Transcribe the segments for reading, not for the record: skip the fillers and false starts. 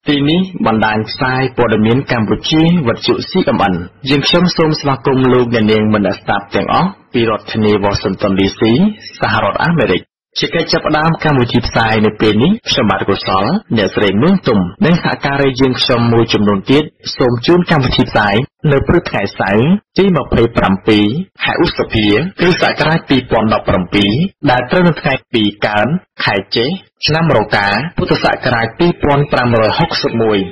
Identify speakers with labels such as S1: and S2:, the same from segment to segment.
S1: ទីនេះបណ្ដាញផ្សាយព័ត៌មានកម្ពុជាវិទ្យុ CMN យើងខ្ញុំសូមស្វាគមន៍លោកអ្នកនាងមនស្ដាប់ទាំងអស់ពីរដ្ឋធានី Washington DC សហរដ្ឋអាមេរិកជាកិច្ចចាប់ផ្ដើមកម្មវិធីផ្សាយនៅពេលនេះខ្ញុំបាទកុសលអ្នកស្រីនួនទុំនិងសហការីយើងខ្ញុំមួយចំនួនទៀតសូមជូនកម្មវិធីផ្សាយនៅព្រឹកថ្ងៃសៅរ៍ទី27ខែឧសភាគ្រិស្តសករាជ2017ដែលត្រូវនៅថ្ងៃទី2កើនខែចេសឆ្នាំរកាពុទ្ធសករាជ2561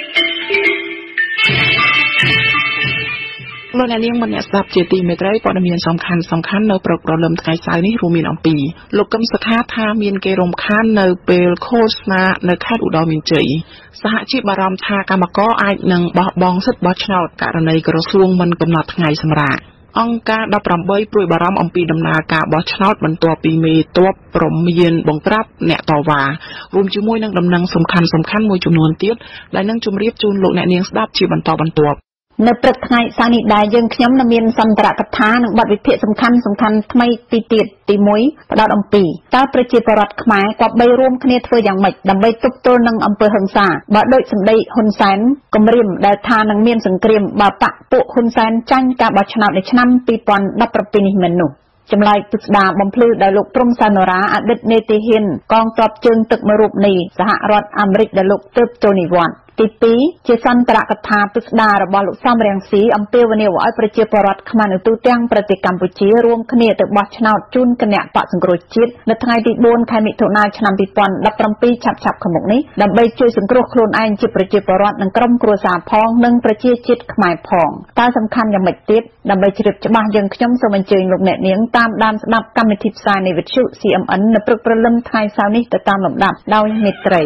S2: លោកអ្នកនាងមនស្ដាប់ជាទីមេត្រីព័ត៌មានសំខាន់នៅព្រឹកព្រលឹមថ្ងៃសៅរ៍នេះរួមមានអំពីលោកកឹមសុខាថាមានគេរំខាននៅពេលឃោសនានៅខេត្តឧត្តរមានជ័យសហជីពបារម្ភថាកម្មករអាចនឹងបោះបង់សិទ្ធិបោះឆ្នោតករណីក្រសួងមិនកំណត់ថ្ងៃសម្រាកអង្គការ18ព្រួយបារម្ភអំពីដំណើរការបោះឆ្នោតបន្ទាប់ពីមេទ័ពព្រមានបង្ក្រាបអ្នកតវ៉ារួមជាមួយនឹងដំណឹងសំខាន់មួយចំនួនទៀតដែលនឹងជម្រាបជូនលោកអ្នកនាងស្ដាប់ជាបន្តបន្ទាប់
S3: នៅព្រឹកថ្ងៃសៅរ៍នេះដែរយើងខ្ញុំនឹងមានសន្តរកថានិងបទវិភាគសំខាន់ថ្មីពីទៀតទី1ផ្ដោតអំពីតើប្រជាពលរដ្ឋខ្មែរគប្បីរួមគ្នាធ្វើយ៉ាងម៉េចដើម្បីទប់ទល់នឹងអំពើហិង្សាបើដូចសម្ដីហ៊ុនសែនគម្រាមដែលថានឹងមានសង្គ្រាមបើបកពួកហ៊ុនសែនចាញ់ការបោះឆ្នោតនៅឆ្នាំ2017នេះមែននោះចម្លើយពិស្ដារបំភ្លឺដោយលោកព្រំសានរាអតីតនេតិហ៊ានកងទ័ពជើងទឹកមួយរូបនៃសហរដ្ឋអាមេរិកដែលលោកទើបចូលនិវត្តន៍ទី2ជាសន្តរកថាពិស្ដាររបស់លោកសំរងស៊ីអំពាវនាវឲ្យប្រជាពលរដ្ឋខ្មែរនៅទូទាំងប្រទេសកម្ពុជារួមគ្នាទៅបោះឆ្នោតជូនគណៈបក្សសង្គ្រោះជាតិនៅថ្ងៃទី4ខែមិថុនាឆ្នាំ2017ឆាប់ខាងមុខនេះដើម្បីជួយសង្គ្រោះខ្លួនឯងជាប្រជាពលរដ្ឋនិងក្រុមគ្រួសារផងនិងប្រជាជាតិខ្មែរផងតើសំខាន់យ៉ាងម៉េចទៀតដើម្បីជ្រាបច្បាស់យើងខ្ញុំសូមអញ្ជើញលោកអ្នកនាងតាមដានស្ដាប់កម្មវិធីផ្សាយនៃវិទ្យុ CMN នៅព្រឹកព្រលឹមថ្ងៃសៅរ៍នេះទៅតាមលំដាប់ដោយមេត្រី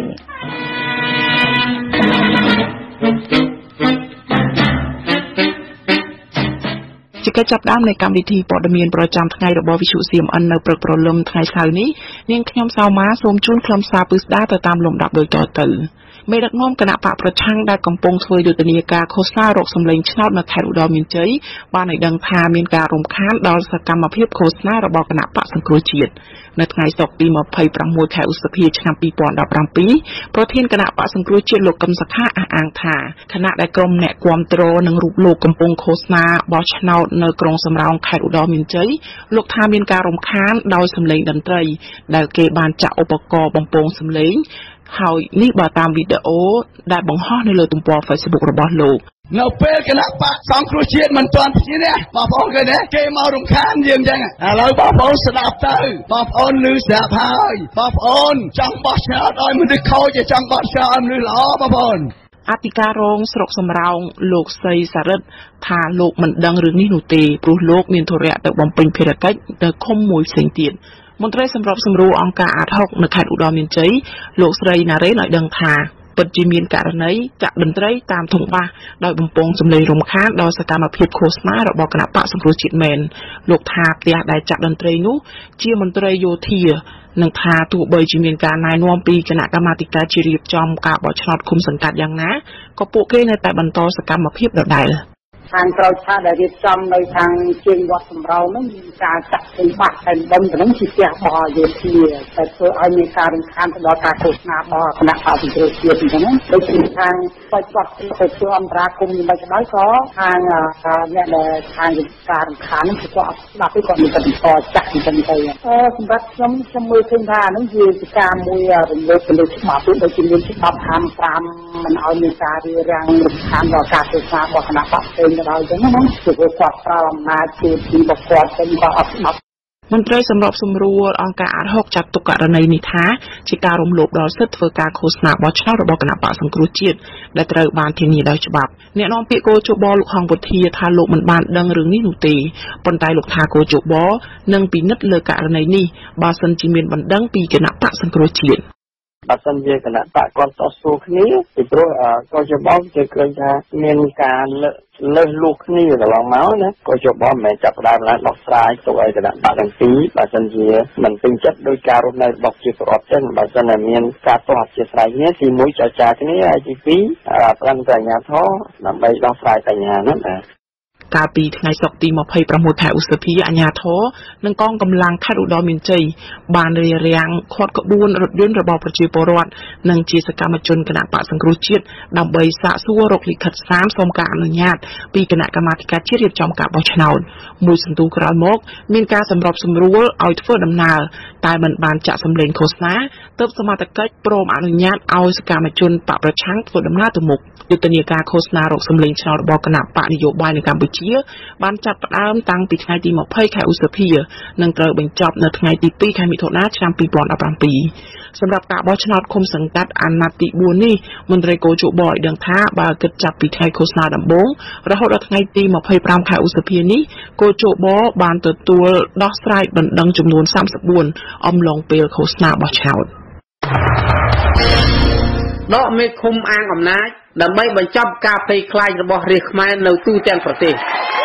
S2: ជាកិច្ចចាប់ផ្ដើមនៃកម្មវិធីព័ត៌មានប្រចាំថ្ងៃរបស់វិទ្យុ CMN នៅព្រឹកព្រលឹមថ្ងៃសៅរ៍នេះនាងខ្ញុំសៅម៉ាសូមជូនខ្លឹមសារពិស្ដារទៅតាមលំដាប់ដូចតទៅមេដឹកនាំគណៈបកប្រឆាំងដែលកំពុងធ្វើយុទ្ធនាការឃោសនារកសម្លេងឆ្នោតនៅខេត្តឧត្តរមានជ័យបានឲ្យដឹងថាមានការរំខានដល់សកម្មភាពឃោសនារបស់គណៈបកសង្គ្រោះជាតិនៅថ្ងៃសុក្រទី26ខែឧសភាឆ្នាំ2017ប្រធានគណៈបកសង្គ្រោះជាតិលោកកឹមសុខាអះអាងថាគណៈដែលក្រុមអ្នកគាំទ្រនឹងរូបលោកកំពុងឃោសនាបោះឆ្នោតនៅក្រុងសំរោងខេត្តឧត្តរមានជ័យលោកថាមានការរំខានដោយសម្លេងតន្ត្រីដែលគេបានចាក់ឧបករណ៍បំពងសម្លេងហើយនេះបើតាមវីដេអូដែលបង្ហោះនៅលើទំព័រ Facebook របស់លោក
S4: នៅពេលគណៈបកសង្គ្រោះជាតិមិនទាន់ព្យានេះបងប្អូនឃើញទេគេមករំខានយើងចឹងឥឡូវបងប្អូនស្ដាប់ទៅបងប្អូនឮស្រាប់ហើយបងប្អូនចង់បោះឆ្នោតឲ្យមនុស្សខូចចង់បោះឆ្នោតឲ្យមនុស្សល្អបងប្អូន
S2: អធិការរងស្រុកសំរោងលោកសីសារិទ្ធថាលោកមិនដឹងរឿងនេះនោះទេព្រោះលោកមានធរៈទៅបំពេញភារកិច្ចនៅឃុំមួយផ្សេងទៀតមន្ត្រីសម្របសម្រួលអង្គការអាត6នៅខេត្តឧត្តរមានជ័យលោកស្រីណារ៉េនឲ្យដឹងថាពិតជាមានករណីចាក់តន្ត្រីតាមធុងបាសដោយបំពងសម្លេងរំខានដល់សកម្មភាពឃោសនារបស់គណៈបកសង្គ្រោះជាតិមែនលោកថាផ្ទះដែលចាក់តន្ត្រីនោះជាមន្ត្រីយោធានឹងថាទោះបីជាមានការណែនាំពីគណៈកម្មាធិការជារៀបចំការបោះឆ្នោតឃុំសង្កាត់យ៉ាងណាក៏ពួកគេនៅតែបន្តសកម្មភាពដដែល
S5: ខាងក្រោយឆាដែលរៀបចំនៅខាងជើងវត្តសំរោងនោះមានការចាក់ធុងបាសតែដុំទៅនឹងជាផ្ទះរបស់យោធាតែធ្វើឲ្យមានការរំខានទៅដល់ការឃោសនារបស់គណៈបកសង្គ្រោះជាតិអញ្ចឹងដូចជាខាងបច្ចុប្បន្នទៅធ្វើអន្តរាគមន៍យ៉ាងម៉េចក៏ដោយក៏ខាងអ្នកដែលខាងការរំខាននេះគឺគាត់ស្ដាប់ទៅគាត់មានបន្តចាក់អញ្ចឹងទៅសម្រាប់ខ្ញុំមើលឃើញថានេះជាការមួយរំលោភលើច្បាប់ដូចជាមានច្បាប់55មិនឲ្យមានការរារាំងរំខានដល់ការឃោសនារបស់គណៈបកផ្សេងដល់ចឹងណាគឺគាត់ប្រើអំណាចជាទីបកគាត់ទៅក៏អត់ស្ដាប់
S2: មន្ត្រីសម្របសម្រួលអង្គការអាត6ចាត់ទុកករណីនេះថាជាការរំលោភដល់សិទ្ធិធ្វើការឃោសនាបោះឆ្នោតរបស់គណៈបកសង្គ្រោះជាតិដែលត្រូវបានធានាដោយច្បាប់អ្នកនាំពាក្យកោជបលោកហងពុធាថាលោកមិនបានដឹងរឿងនេះនោះទេប៉ុន្តែលោកថាកោជបនឹងពិនិត្យលើករណីនេះបើសិនជាមានបណ្ដឹងពីគណៈបកសង្គ្រោះជាតិ
S6: បើសិនជាគណៈបកគាត់តស៊ូគ្នាពីព្រោះកោជបគេឃើញថាមានការលើសលួសគ្នាកន្លងមកណាក៏ជបមិនមែនចាប់ផ្ដើមឡើងដោះស្រាយទៅឲ្យគណៈបកទាំងពីរបើសិនជាមិនពេញចិត្តដោយការរស់នៅរបស់ជាប្រវត្តិចឹងបើសិនតែមានការទាស់អធិស្ឋានគ្នាទី1ចរចាគ្នាហើយទី2ប្រឹងតែអាជ្ញាធរដើម្បីដោះស្រាយបញ្ហាហ្នឹង
S2: កាលពីថ្ងៃសុក្រទី26ខែឧសភាអាជ្ញាធរនិងកងកម្លាំងខេត្តឧត្តរមានជ័យបានរារាំងឃាត់ក្បួនរថយន្តរបស់ប្រជាពលរដ្ឋនិងជាសកម្មជនគណៈបកសង្គ្រោះជាតិដើម្បីសាកសួររកលិខិតសារសុំការអនុញ្ញាតពីគណៈកម្មាធិការជាតិរៀបចំការបោះឆ្នោតមួយសន្ទុះក្រោយមកមានការសម្របសម្រួលឲ្យធ្វើដំណើរតែមិនបានចាក់សម្លេងឃោសនាទើបសមត្ថកិច្ចព្រមអនុញ្ញាតឲ្យសកម្មជនបកប្រឆាំងធ្វើដំណើរទៅមុខយុទ្ធនាការឃោសនារកសម្លេងឆ្នោតរបស់គណៈបកនយោបាយនៅកម្ពុជាបានចាប់ផ្ដើមតាំងពីថ្ងៃទី20ខែឧសភានិងត្រូវបញ្ចប់នៅថ្ងៃទី2ខែមិថុនាឆ្នាំ2017សម្រាប់ការបោះឆ្នោតឃុំសង្កាត់អាណត្តិទី4នេះមន្ត្រីគយជបឲ្យដឹងថាបើគិតចាប់ពីថ្ងៃឃោសនាដំបូងរហូតដល់ថ្ងៃទី25ខែឧសភានេះគយជបបានទទួលដោះស្រាយបណ្ដឹងចំនួន34អំឡុងពេលឃោសនាបោះឆ្នោត
S7: ដកមេឃុំអាងអំណាចដើម្បីបញ្ចប់ការភ័យខ្លាចរបស់រាជខ្មែរនៅទូទាំងប្រទេ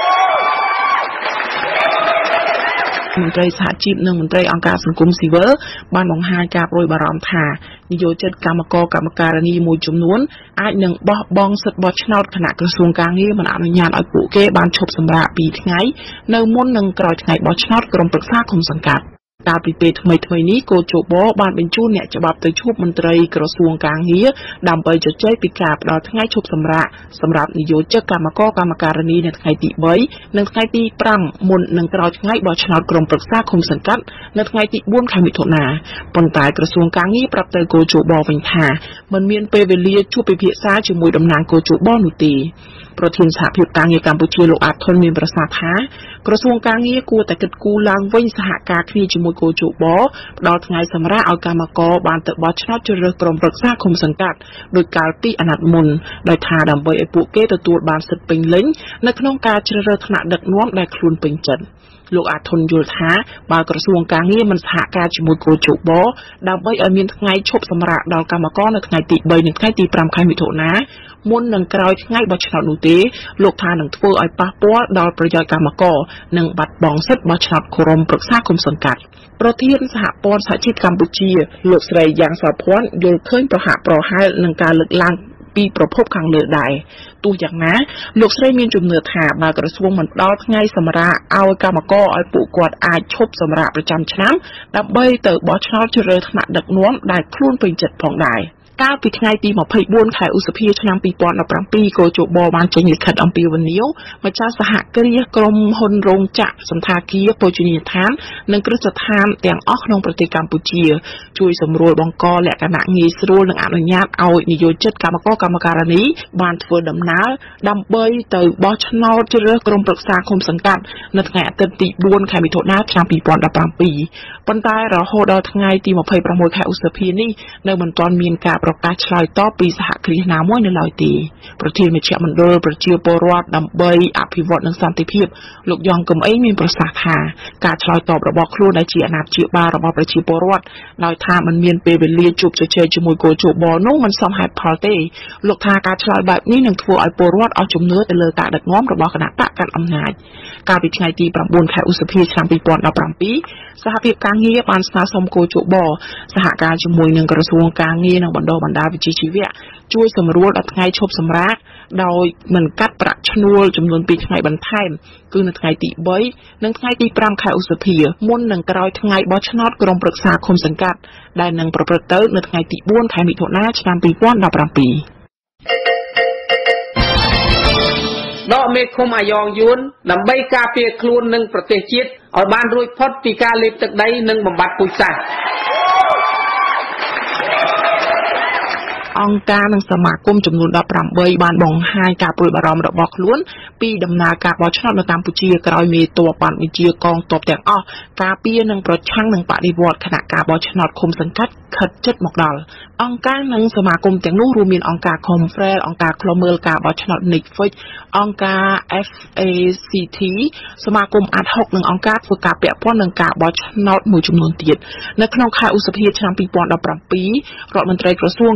S7: សមន្ត្រីសហជីពនិងមន្ត្រីអង្គការសង្គមស៊ីវិលបានបង្ហាញការព្រួយបារម្ភថានយោជិតកម្មករកម្មការិនីមួយចំនួនអាចនឹងបោះបង់សិទ្ធិបោះឆ្នោតគណៈក្រសួងការងារមិនអនុញ្ញាតឲ្យពួកគេបានឈប់សម្រាក2ថ្ងៃនៅមុននឹងក្រោយថ្ងៃបោះឆ្នោតក្រុមប្រឹក្សាឃុំសង្កាត់កាលពីពេលថ្មីៗនេះគោជបបានបញ្ជូនអ្នកច្បាប់ទៅជួបមន្ត្រីក្រសួងការងារដើម្បីជជែកពីការផ្តល់ថ្ងៃឈប់សម្រាកសម្រាប់និយោជិតកម្មករកម្មការិនីនៅថ្ងៃទី3និងថ្ងៃទី5មុននឹងក្រោយថ្ងៃបោះឆ្នោតក្រុមប្រឹក្សាឃុំសង្កាត់នៅថ្ងៃទី4ខែមិថុនាប៉ុន្តែក្រសួងការងារប្រាប់ទៅគោជបវិញថាមិនមានពេលវេលាជួបពិភាក្សាជាមួយតំណាងគោជបនោះទេប្រធានសហភាពការងារកម្ពុជាលោកអាតធុនមានប្រសាសន៍ថាក្រសួងការងារគួរតែគិតគូរឡើងវិញសហការគ្នាជាមួយគយជបផ្ដល់ថ្ងៃសម្រាកឲ្យកម្មករបានទៅបោះឆ្នោតជ្រើសរើសក្រុមប្រឹក្សាឃុំសង្កាត់ដោយកាលពីអាណត្តិមុនដោយថាដើម្បីឲ្យពួកគេទទួលបានសិទ្ធិពេញលេញនៅក្នុងការជ្រើសរើសថ្នាក់ដឹកនាំដែលខ្លួនពេញចិត្តលោកអាធុនយល់ថាបើក្រសួងការងារមិនសហការជាមួយគយជបដើម្បីឲ្យមានថ្ងៃឈប់សម្រាកដល់កម្មករនៅថ្ងៃទី3និងថ្ងៃទី5ខែមិថុនាមុននឹងក្រោយថ្ងៃបោះឆ្នោតនោះទេលោកថានឹងធ្វើឲ្យប៉ះពាល់ដល់ប្រយោជន៍កម្មករនិងបាត់បង់សិទ្ធិបោះឆ្នោតក្រុមប្រឹក្សាឃុំសង្កាត់ប្រធានសហព័ន្ធសហជីពកម្ពុជាលោកស្រីយ៉ាងសោភ័ណ្ឌយល់ឃើញប្រហាក់ប្រហែលនឹងការលើកឡើងពីប្រភពខាងលើដែរទោះយ៉ាងណាលោកស្រីមានជំនឿថាបើក្រសួងមិនផ្ដល់ថ្ងៃសម្រាកឲ្យកម្មករឲ្យពួកគាត់អាចឈប់សម្រាកប្រចាំឆ្នាំដើម្បីទៅបោះឆ្នោតជ្រើសរើសថ្នាក់ដឹកនាំដែលខ្លួនពេញចិត្តផងដែរកាលពីថ្ងៃទី24ខែឧសភាឆ្នាំ2017គយជបបានចេញលិខិតអំពាវនាវម្ចាស់សហគ្រាសក្រុមហ៊ុនរោងចក្រសន្តាគារភោជនីយដ្ឋាននិងគ្រឹះស្ថានទាំងអស់ក្នុងប្រទេសកម្ពុជាជួយសម្រួលបង្កលក្ខណៈងាយស្រួលនិងអនុញ្ញាតឲ្យនិយោជិតកម្មករកម្មការិនីបានធ្វើដំណើរដើម្បីទៅបោះឆ្នោតជ្រើសរើសក្រុមប្រឹក្សាឃុំសង្កាត់នៅថ្ងៃអាទិត្យទី4ខែមិថុនាឆ្នាំ2017ប៉ុន្តែរហូតដល់ថ្ងៃទី26ខែឧសភានេះនៅមិនទាន់មានការប្រកាសឆ្លើយតបពីសហគ្រាសណាមួយនៅឡើយទេប្រធានមជ្ឈមណ្ឌលប្រជាពលរដ្ឋដើម្បីអភិវឌ្ឍនិងសន្តិភាពលោកយ៉ងកំអេងមានប្រសាសន៍ថាការឆ្លើយតបរបស់ខ្លួនដែលជាអាណាព្យាបាលរបស់ប្រជាពលរដ្ឋដោយថាมันមានពេលវេលាជួបជជែកជាមួយគយជបនោះមិនសមហេតុផលទេលោកថាការឆ្លើយបែបនេះនឹងធ្វើឲ្យពលរដ្ឋអស់ជំនឿទៅលើការដឹកនាំរបស់គណៈបកកាន់អំណាចកាលពីថ្ងៃទី9ខែឧសភាឆ្នាំ2017សហភាពការងារបានស្នើសុំគយជបសហការជាមួយនឹងក្រសួងការងារនិងបណ្ដុះបណ្ដាលវិជ្ជាជីវៈជួយសម្រួលដល់ថ្ងៃឈប់សម្រាកដោយមិនកាត់ប្រាក់ឈ្នួលចំនួន2ថ្ងៃបន្ថែមគឺនៅថ្ងៃទី3និងថ្ងៃទី5ខែឧសភាមុននឹងក្រោយថ្ងៃបោះឆ្នោតក្រុមប្រឹក្សាឃុំសង្កាត់ដែលនឹងប្រព្រឹត្តទៅនៅថ្ងៃទី4ខែមិថុនាឆ្នាំ2017ដកមេឃុំអាយ៉ងយួនដើម្បីការពារខ្លួននិងប្រទេសជាតិឲ្យបានរួចផុតពីការលេបទឹកដីនិងបំបត្តិពូជសាសន៍អង្គការនិងសមាគមចំនួន18បានបង្ហាញការព្រួយបារម្ភរបស់ខ្លួនពីដំណើរការបោះឆ្នោតនៅកម្ពុជាក្រោយមេទ័ពបានបញ្ជាកងទ័ពទាំងអស់ការពារនិងប្រឆាំងនឹងបដិវត្តគណៈការបោះឆ្នោតឃុំសង្កាត់ខិតជិតមកដល់អង្គការនិងសមាគមទាំងនោះរួមមានអង្គការ Khmer អង្គការឃ្លាំមើលការបោះឆ្នោត NICFIC អង្គការ FACT សមាគមអាត់ហុកនិងអង្គការធ្វើការពាក់ព័ន្ធនឹងការបោះឆ្នោតមួយចំនួនទៀតនៅក្នុងខែឧសភាឆ្នាំ2017រដ្ឋមន្ត្រីក្រសួងការពារ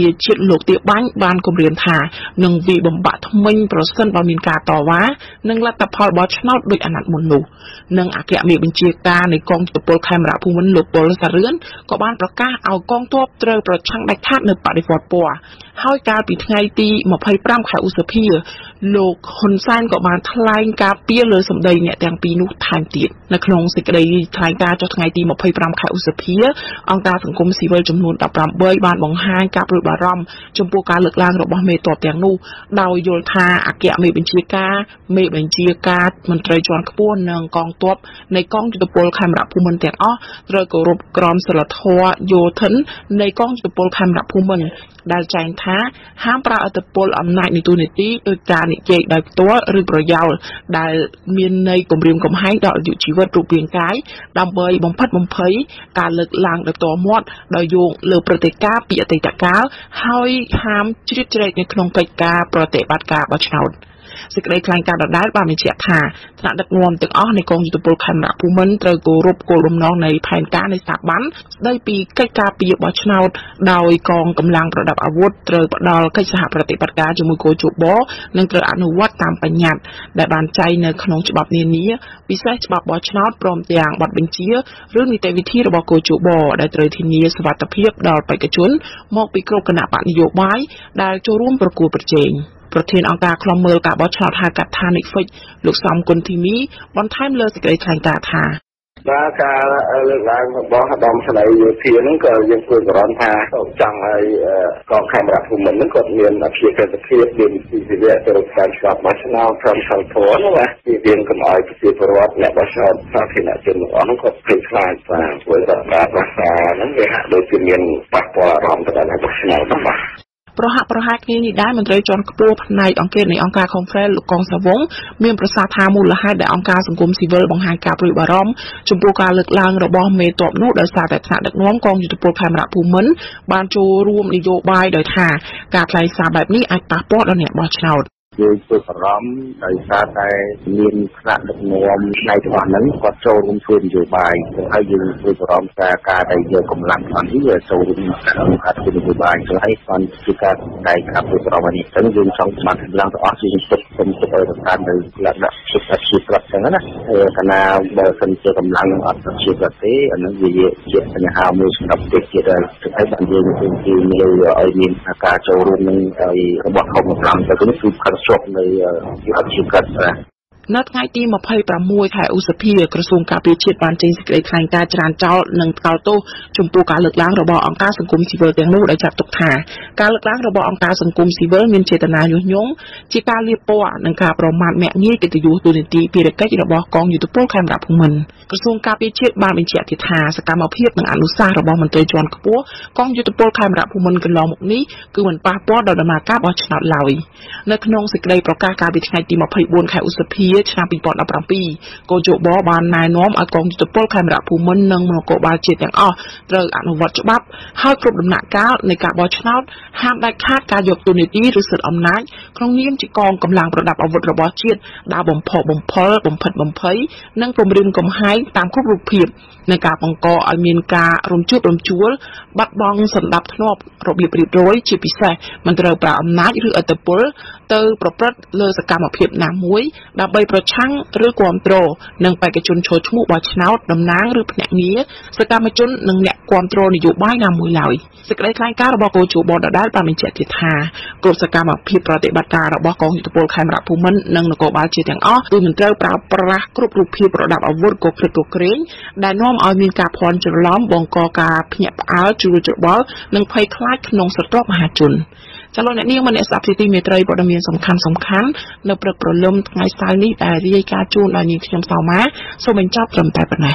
S2: ជាតិលោកទាបាញ់បានគម្រាមថានឹងវិបំបាក់ថ្មិញប្រសិនបើមានការតវ៉ានិងលទ្ធផលបោះឆ្នោតដោយអាណត្តិមុននោះនិងអគ្គមេបញ្ជាការនៃកងយោធពលខេមរៈភូមិន្ទលោកពលសារឿនក៏បានប្រកាសឲ្យកងទ័ពត្រូវប្រឆាំងដាច់ខាតនៅបដិវត្តពណ៌ហើយកាលពីថ្ងៃទី25ខែឧសភាលោកហ៊ុនសែនក៏បានថ្លែងការពីលើសម្ដីអ្នកទាំងពីរនោះថែមទៀតនៅក្នុងសេចក្តីថ្លែងការណ៍ចុះថ្ងៃទី25ខែឧសភាអង្គការសង្គមស៊ីវិលចំនួន18បានបង្ហាញការព្រួយបារម្ភចំពោះការលើកឡើងរបស់មេទ័ពទាំងនោះដោយយល់ថាអគ្គមេបញ្ជាការមន្ត្រីជាន់ខ្ពស់និងកងទ័ពនៃកងយោធពលខេមរៈភូមិន្ទទាំងអស់ត្រូវគោរពក្រមសីលធម៌យោធិននៃកងយោធពលខេមរៈភូមិន្ទដែលចែងថាហាមប្រើឥទ្ធិពលអំណាចនៃទូនាទីដោយការនិយាយដោយផ្ទាល់ឬប្រយោលដែលមានន័យគំរាមកំហែងដល់អាយុជីវិតរូបរាងកាយដើម្បីបំផិតបំភ័យការលើកឡើងដោយផ្ទាល់មាត់ដោយយកលើព្រឹត្តិការណ៍ពីអតីតកាលហើយហាមជ្រៀតជ្រែកនៅក្នុងកិច្ចការប្រតិបត្តិការបោះឆ្នោតសេចក្តីថ្លែងការណ៍ដដែលបានបញ្ជាក់ថាថ្នាក់ដឹកនាំទាំងអស់នៃកងយោធពលខេមរៈភូមិន្ទត្រូវគោរពគោលបំណងនៃផែនការនៃស្ថាប័នស្តីពីកិច្ចការពីបោះឆ្នោតដោយកងកម្លាំងប្រដាប់អាវុធត្រូវផ្ដល់កិច្ចសហប្រតិបត្តិការជាមួយគោជបនិងត្រូវអនុវត្តតាមបញ្ញត្តិដែលបានចែងនៅក្នុងច្បាប់នានាពិសេសច្បាប់បោះឆ្នោតព្រមទាំងបទបញ្ជាឬនីតិវិធីរបស់គោជបដែលត្រូវធានាសុវត្ថិភាពដល់បេក្ខជនមកពីគ្រប់គណៈបកនយោបាយដែលចូលរួមប្រគល់ប្រជែងប្រធានអង្គការឃ្លាំមើលការបោះឆ្នោតហៅកាត់ថានិហ្វិចលោកសំគុណធីមីបន្ថែមលើសេចក្តីថ្លែងការណ៍ថា
S6: បាទការលើកឡើងរបស់ឧត្តមស្រីយោធាហ្នឹងក៏យើងគួរបារម្ភថាចង់ឲ្យកងខេមរៈភូមិន្ទហ្នឹងគាត់មានអភិក្រិតភាពមានវិជ្ជាជីវៈទៅរកការច្បាប់បោះឆ្នោតព្រមទាំងធនណាបាទពីរៀនកុំឲ្យប្រជាពលរដ្ឋអ្នកបោះឆ្នោតសាធារណជនទាំងអស់ហ្នឹងគាត់ភ័យខ្លាចបាទព្រោះតែភាសាហ្នឹងវាហាក់ដូចជាមានប៉ះពាល់អារម្មណ៍ទៅដល់បោះឆ្នោតបាទ
S2: ប្រហាក់ប្រហែលគ្នានេះដែរមន្ត្រីជាន់ខ្ពស់ផ្នែកអង្គការនៃអង្គការ Khmer លោកកងសាវងមានប្រសាសន៍ថាមូលហេតុដែលអង្គការសង្គមស៊ីវិលបង្ហាញការព្រួយបារម្ភចំពោះការលើកឡើងរបស់មេទ័ពនោះដោយសារតែថ្នាក់ដឹកនាំកងយោធពលខេមរៈភូមិន្ទបានចូលរួមនយោបាយដោយថាការថ្លែងសារបែបនេះអាចប៉ះពាល់ដល់អ្នកបោះឆ្នោត
S6: យើងធ្វើបារម្ភដោយសារតែមានថ្នាក់ដឹកនាំផ្នែកទាំងហ្នឹងគាត់ចូលរួមធ្វើនយោបាយហើយយើងធ្វើបារម្ភថាការដែលយកកម្លាំងអន្តរជាតិចូលរួមការធ្វើនយោបាយហើយគាត់ជាការដែលការធ្វើបារម្ភនេះចឹងយើងចង់បានកម្លាំងទាំងអស់យើងទុកឲ្យទៅតាមនៅលក្ខណៈសិទ្ធិជាប្រវត្តិចឹងណាកាលណាបើសិនជាកម្លាំងអន្តរជាតិទេអានឹងវាជាបញ្ហាមួយសម្រាប់ប្រទេសជាតិហើយបានយើងគឺលើឲ្យមានការចូលរួមនឹងរបស់ខំកម្លាំងទៅគឺជាប់នៅយុទ្ធសាស្ត្រ
S2: នៅថ្ងៃទី26ខែឧសភាក្រសួងការពារជាតិបានចេញសេចក្តីថ្លែងការណ៍ច្រានចោលនិងថ្កោលទោសចំពោះការលើកឡើងរបស់អង្គការសង្គមស៊ីវិលទាំងនោះដោយចាត់ទុកថាការលើកឡើងរបស់អង្គការសង្គមស៊ីវិលមានចេតនាញុះញង់ជាការលាបពណ៌និងការប្រមាថមាក់ងាយកិត្តិយសទូនាទីភារកិច្ចរបស់កងយោធពលខេមរៈភូមិន្ទក្រសួងការពារជាតិបានបញ្ជាក់ទៀតថាសកម្មភាពនិងអនុសាសន៍របស់មន្ត្រីជាន់ខ្ពស់កងយោធពលខេមរៈភូមិន្ទកន្លងមកនេះគឺមិនប៉ះពាល់ដល់ដំណើរការបោះឆ្នោតឡើយនៅក្នុងសេចក្តីប្រកាសកាលពីថ្ងៃទី24ខែឧសភាឆ្នាំ2017កោជបបានណែនាំឲ្យកងយោធពលខេមរៈភូមិន្ទនិងនគរបាលជាតិទាំងអស់ត្រូវអនុវត្តច្បាប់ហើយគ្រប់ដំណាក់កាលនៃការបោះឆ្នោតហាមដាច់ខាតការយកទូនាទីឬសិទ្ធិអំណាចក្នុងនាមជាកងកម្លាំងប្រដាប់អាវុធរបស់ជាតិដើរបំផិតបំភ័យនិងគំរាមកំហែងតាមគ្រប់រូបភាពនៃការបង្កឲ្យមានការរំជួបរំជួលបាត់បង់សណ្ដាប់ធ្នាប់របៀបរៀបរយជាពិសេសមិនត្រូវប្រើអំណាចឬឥទ្ធិពលទៅប្រព្រឹត្តលើសកម្មភាពណាមួយដើម្បីប្រឆាំងឬគាំទ្រនឹងបេក្ខជនឈរឈ្មោះបោះឆ្នោតតំណាងឬភ្នាក់ងារសកម្មជននិងអ្នកគាំទ្រនយោបាយណាមួយឡើយសេចក្តីថ្លែងការណ៍របស់គោជបដដែលបានបញ្ជាក់ទៀតថាគ្រប់សកម្មភាពប្រតិបត្តិការរបស់កងយោធពលខេមរៈភូមិន្ទនិងនគរបាលជាតិទាំងអស់គឺមិនត្រូវប្រើប្រាស់គ្រប់រូបភាពប្រដាប់អាវុធកុក្រឹកកុក្រែងដែលនាំឲ្យមានការភ័ន្តច្រឡំបង្កការភ្ញាក់ផ្អើលជ្រួលច្របល់និងភ័យខ្លាចក្នុងស្រទាប់មហាជនចាលោកអ្នកនាងមនស្សភាពទីមេត្រីព័ត៌មានសំខាន់នៅព្រឹកព្រលឹមថ្ងៃសៅរ៍នេះដែលរាយការណ៍ជូនដល់នាងខ្ញុំសៅម៉ាសូមបញ្ចប់ត្រឹមតែប៉ុណ្ណេះ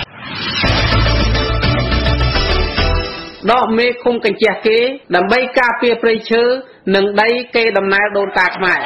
S8: ដកមេឃុំកញ្ជះគេដើម្បីការពារព្រៃឈើនិងដីគេដំណើរដូនតាខ្មែរ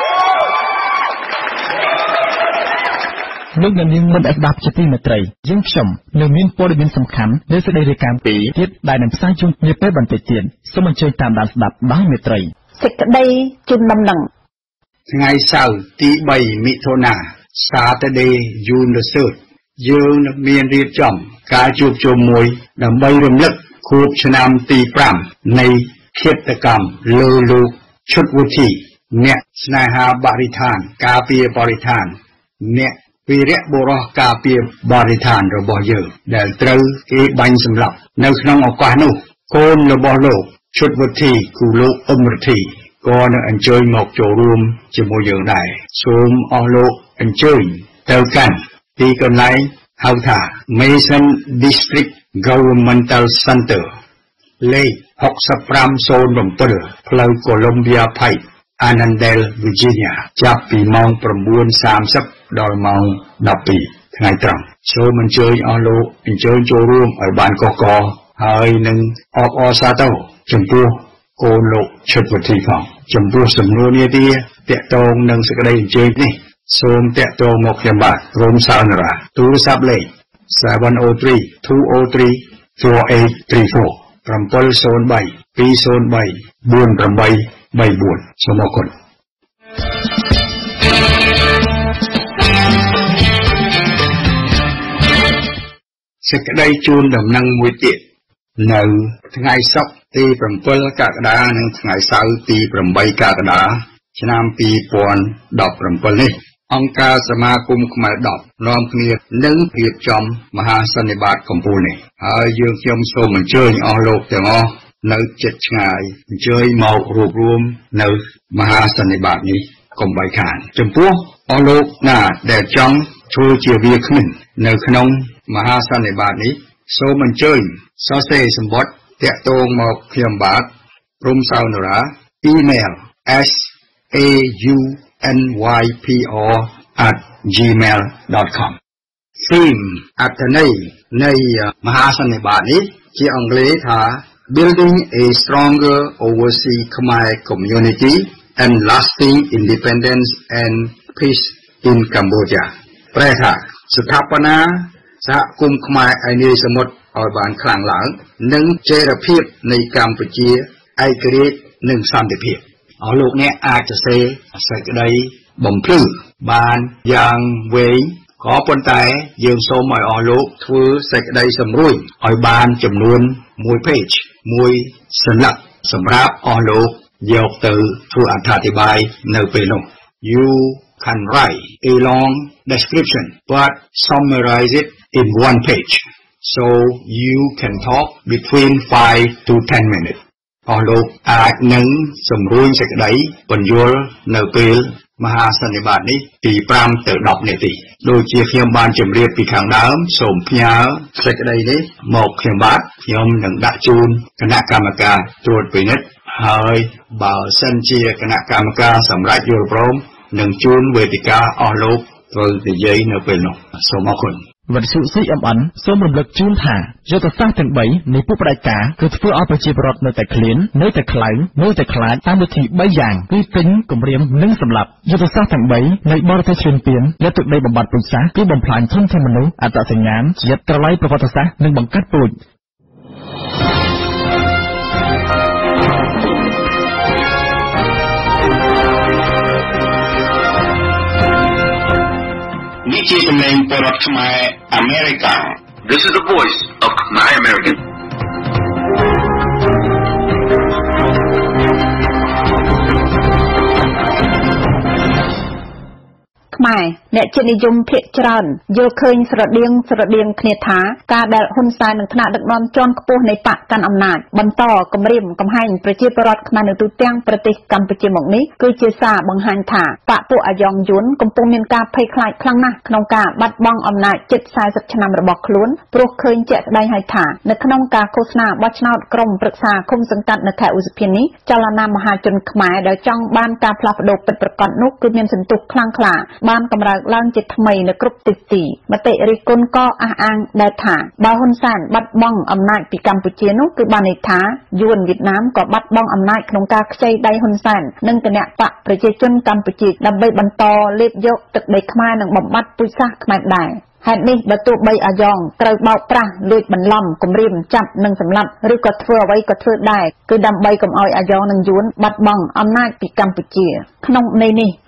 S1: លោកអ្នកនាងមិនអាចស្ដាប់ជាទីមេត្រីយើងខ្ញុំនៅមានព័ត៌មានសំខាន់នៅសេចក្តីរាយការណ៍ពីទៀតដែលនឹងផ្សាយជូននាពេលបន្តិចទៀតសូមអញ្ជើញតាមដានស្ដាប់ដោយមេត្រី
S3: សេចក្តីជូនដំណឹង
S4: ថ្ងៃសៅរ៍ទី3មិថុនា Saturday June the 3rd យើងនឹងមានរៀបចំការជួបជុំមួយដើម្បីរំលឹកខួបឆ្នាំទី5នៃ
S9: ឃាតកម្មលើលោកឈុតវុធីអ្នកស្នេហាបរិស្ថានការពារបរិស្ថានអ្នកវីរៈបុរសការពារបរិស្ថានរបស់យើងដែលត្រូវគេបាញ់សម្លាប់នៅក្នុងឱកាសនោះកូនរបស់លោកឈុតវុធីគឺលោកអ៊ុំរទ្ធីក៏នឹងអញ្ជើញមកចូលរួមជាមួយយើងដែរសូមអស់លោកអញ្ជើញទៅកាន់ទីកន្លែងហៅថា Mason District Governmental Center លេខ6507ផ្លូវ Columbia Pike Annandale Virginia ចាប់ពីម៉ោង 9:30 ដល់ម៉ោង 12 ថ្ងៃត្រង់សូមអញ្ជើញអស់លោកអញ្ជើញចូលរួមឲ្យបានកកហើយនឹងអបអរសាទរចំពោះកូនលោកឈុតវុធីផងចំពោះសំណួរនេះទាក់ទងនឹងសេចក្តីអញ្ជើញនេះសូមតាក់ទងមកខ្ញុំបាទរំសាវនរាទូរស័ព្ទលេខ 703-203-4834 703-203-4834 សូមអរគុណសេចក្តីជូនដំណឹងមួយទៀតនៅថ្ងៃសុក្រទី7កក្កដានិងថ្ងៃសៅរ៍ទី8កក្កដាឆ្នាំ2017នេះអង្គការសមាគមខ្មែរ10នាំគ្នានឹងរៀបចំមហាសន្និបាតកំពូលនេះហើយយើងខ្ញុំសូមអញ្ជើញអស់លោកទាំងអស់នៅជិតឆ្ងាយអញ្ជើញមករួបរวมនៅមហាសន្និបាតនេះកុំបីខានចំពោះអស់លោកណាដែលចង់ធ្វើជាវាគ្មិននៅក្នុងមហាសន្និបាតនេះសូមអញ្ជើញសរសេរសម្បត្តិតាក់ទងមកខ្ញុំបាទព្រំសៅនរា email saunypr@gmail.com ធីមអត្ថន័យនៃមហាសន្និបាតនេះជាអង់គ្លេសថា Building a Stronger Overseas Khmer Community and Lasting Independence and Peace in Cambodia ប្រែថាស្ថាបនាសហគមន៍ខ្មែរឯនាយសមុទ្រឲ្យបានខ្លាំងឡើងនិងចីរភាពនៃកម្ពុជាឯករាជ្យនិងសន្តិភាពអស់លោកអ្នកអាចសរសេរសេចក្តីបំភ្លឺបានយ៉ាងវែងក៏ប៉ុន្តែយើងសូមឲ្យអស់លោកធ្វើសេចក្តីសម្រួលឲ្យបានចំនួន1 page 1សន្លឹកសម្រាប់អស់លោកយកទៅធ្វើអត្ថាធិប្បាយនៅពេលនោះ You can write a long description but summarize it in 1 page so you can talk between 5 to 10 minutes អស់លោកអាចនឹងសម្រួលសេចក្តីបញ្យល់នៅពេលមហាសន្និបាតនេះពី5ទៅ10នាទីដូចជាខ្ញុំបានជម្រាបពីខាងដើមសូមផ្ញើសេចក្តីនេះមកខ្ញុំបាទខ្ញុំនឹងដាក់ជូនគណៈកម្មការត្រួតពិនិត្យហើយបើសិនជាគណៈកម្មការសម្រាប់យល់ព្រមនឹងជូនវេទិកាអស់លោកធ្វើនិយាយនៅពេលនោះសូមអរគុណ
S1: វត្ថុ CMN សូមរំលឹកជូនថាយុទ្ធសាស្ត្រទាំង3នៃពុកផ្ដាច់ការគឺធ្វើឲ្យប្រជាពលរដ្ឋនៅតែឃ្លាននៅតែខ្លាំងនៅតែខ្លាចតាមវិធី3យ៉ាងគឺទិញគម្រាមនិងសម្លាប់យុទ្ធសាស្ត្រទាំង3នៃបរទេសឈ្លានពានលើទឹកដីបំបត្តិពូជសាសន៍គឺបំផ្លាញធនធានមនុស្សអត្តសញ្ញាណជាតិត្រឡៃប្រវត្តិសាស្ត្រនិងបង្កាត់ពូជ
S9: នេះជាសំឡេងពលរដ្ឋខ្មែរអាមេរិក
S10: This is the voice of Khmer American.
S3: ខ្មែរអ្នកជាតិនិយមភាគច្រើនយល់ឃើញស្រដៀងគ្នាថាការដែលហ៊ុនសែននឹងថ្នាក់ដឹកនាំជាន់ខ្ពស់នៃបកកាន់អំណាចបន្តគម្រាមកំហែងប្រជាពលរដ្ឋខ្មែរនៅទូទាំងប្រទេសកម្ពុជាមកនេះគឺជាសារបង្ហាញថាបកពួកអាយ៉ងយួនកំពុងមានការភ័យខ្លាចខ្លាំងណាស់ក្នុងការបាត់បង់អំណាចជិត40ឆ្នាំរបស់ខ្លួនព្រោះឃើញជាក់ស្ដែងហើយថានៅក្នុងការឃោសនាបោះឆ្នោតក្រុមប្រឹក្សាឃុំសង្កាត់នៅខែឧសភានេះចលនាមហាជនខ្មែរដែលចង់បានការផ្លាស់ប្ដូរពិតប្រាកដនោះគឺមានសន្ទុះខ្លាំងក្លាបានកម្រើកឡើងជាថ្មីនៅគ្រប់ទិសទីមតិរិះគន់ក៏អះអាងដែរថាបើហ៊ុនសែនបាត់បង់អំណាចពីកម្ពុជានោះគឺបានន័យថាយួនវៀតណាមក៏បាត់បង់អំណាចក្នុងការខ្ចីដៃហ៊ុនសែននិងគណៈបកប្រជាជនកម្ពុជាដើម្បីបន្តលេបយកទឹកដីខ្មែរនិងបំបត្តិពូជសាសន៍ខ្មែរដែរហេតុនេះបើទោះបីអាយ៉ងត្រូវបោកប្រាស់លួចបន្លំគំរាមចាប់និងសម្លាប់ឬក៏ធ្វើអ្វីក៏ធ្វើដែរគឺដើម្បីកុំឲ្យអាយ៉ងនិងយួនបាត់បង់អំណាចពីកម្ពុជាក្នុងន័យនេះ